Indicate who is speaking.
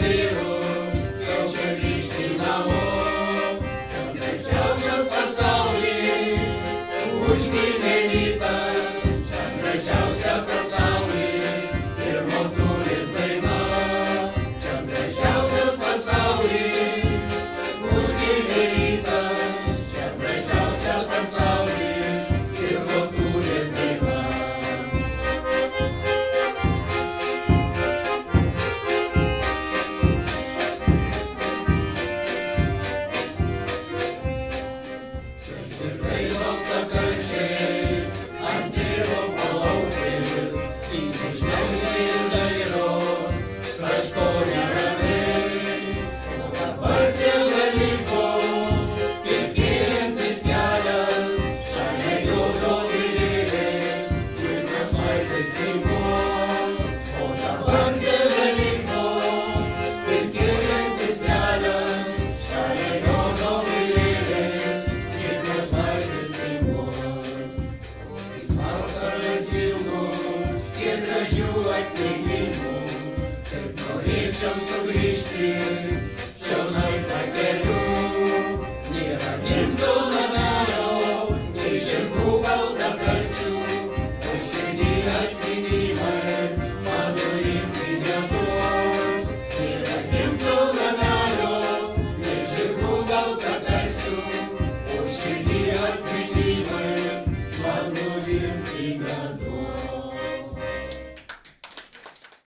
Speaker 1: vyrus, jaučia grįžti namo. Čia gražiausias pasauly, užgimė rytas, čia gražiausia pasauly, pirmo durys daina. Čia gražiausias pasauly, užgimė rytas, čia gražiausia pasauly, pirmo durys daina. Tikrai balta karčiai, ant tėvo palaukės, tyliai žvelgia ir dairos, kažko neramiai. O dabar dėl Velykų, pirkėjantis kelias, šalia jo dovilėlė, ir našlaitės šeimos. O dabar dėl Velykų, pirkėjantis kelias, šalia jo dovilėlė, Vakarais ilgus, kiek gražių